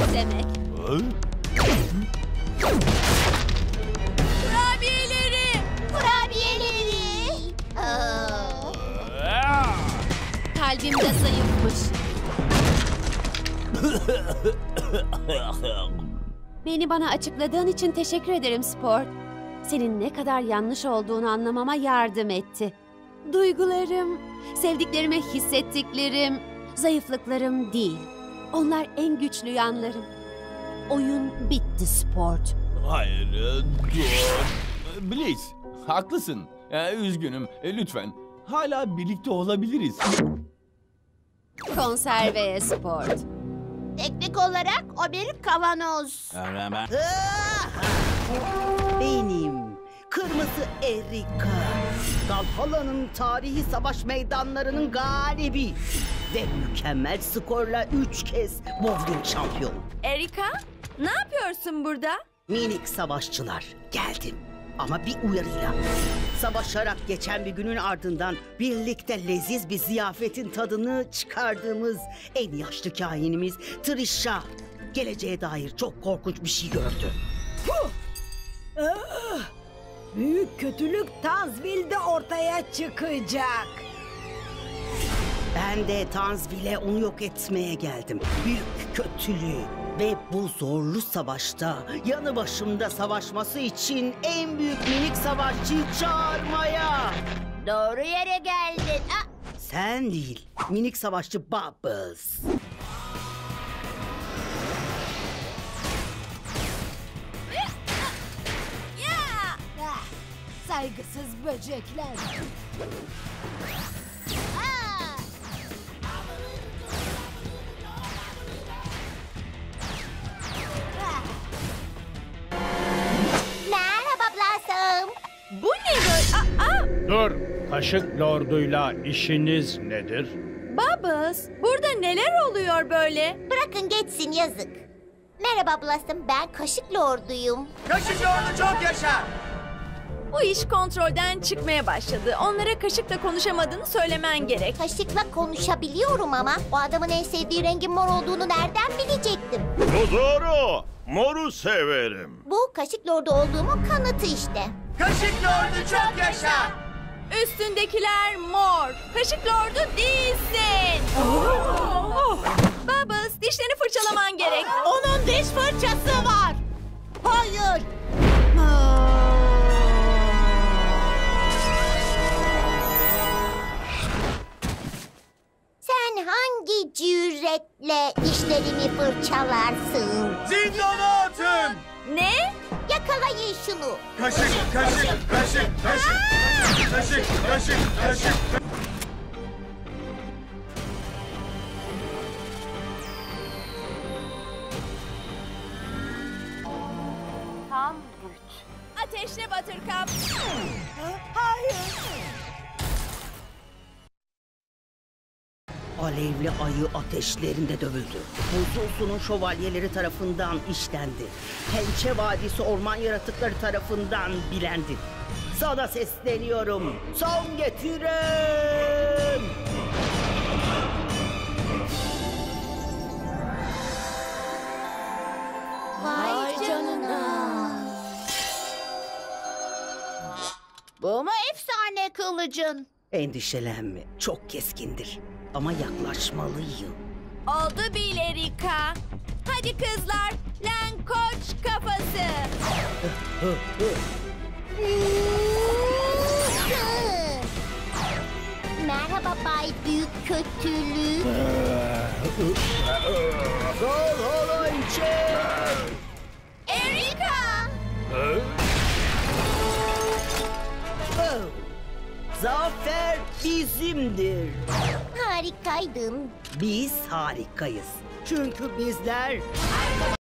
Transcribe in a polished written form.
demek. Kurabiyeleri! Kurabiyeleri. Kalbim de zayıfmış. Beni bana açıkladığın için teşekkür ederim Sport. Senin ne kadar yanlış olduğunu anlamama yardım etti. Duygularım, sevdiklerimi hissettiklerim, zayıflıklarım değil. Onlar en güçlü yanlarım. Oyun bitti Sport. Hayır, dur. Blaze, haklısın. Üzgünüm, lütfen. Hala birlikte olabiliriz. Konserveye Sport. Teknik olarak o bir kavanoz. Benim Kırmızı Erika, Valhalla'nın tarihi savaş meydanlarının galibi ve mükemmel skorla 3 kez bowling şampiyonu. Erika, ne yapıyorsun burada? Minik savaşçılar, geldim. Ama bir uyarıyla. Savaşarak geçen bir günün ardından birlikte leziz bir ziyafetin tadını çıkardığımız en yaşlı kahinimiz Trisha geleceğe dair çok korkunç bir şey gördü. Büyük kötülük Tanzvil'de ortaya çıkacak. Ben de Tanzvil'e onu yok etmeye geldim. Büyük kötülüğü. Ve bu zorlu savaşta yanı başımda savaşması için en büyük minik savaşçıyı çağırmaya. Doğru yere geldin. Sen değil, minik savaşçı Bubbles. Saygısız böcekler. Merhaba Blossom. Bu ne böyle? Dur, Kaşık Lordu'yla işiniz nedir? Bubbles, burada neler oluyor böyle? Bırakın geçsin, yazık. Merhaba Blossom, ben Kaşık Lordu'yum. Kaşık Lordu çok yaşa! Bu iş kontrolden çıkmaya başladı. Onlara kaşıkla konuşamadığını söylemen gerek. Kaşıkla konuşabiliyorum ama o adamın en sevdiği rengin mor olduğunu nereden bilecektim? Bu doğru. Moru severim. Bu Kaşık Lordu olduğumun kanıtı işte. Kaşık Lordu çok yaşa! Üstündekiler mor. Kaşık lordu değilsin. Bubbles, dişlerini fırçalaman gerek. Onun diş fırçası var. Hayır. Sen hangi cüretle dişlerimi fırçalarsın? Zindana atın! Ne? Yakalayın şunu. Kaşık, kaşık, kaşık, kaşık, kaşık, kaşık, kaşık. Tam güç. Ateşle Buttercup. Alevli ayı ateşlerinde dövüldü. Huzusunun şövalyeleri tarafından işlendi. Pençe Vadisi orman yaratıkları tarafından bilendi. Sana sesleniyorum. Son getirin! Vay canına. Bu mu efsane kılıcın? Endişelenme. Çok keskindir. Ama yaklaşmalıyım. Oldu bil Erika. Hadi kızlar. Lan koç kafası. Merhaba Bay Büyük Kötülük. Valhalla için! Erika! Oh, zafer bizimdir. Harikaydın. Biz harikayız. Çünkü bizler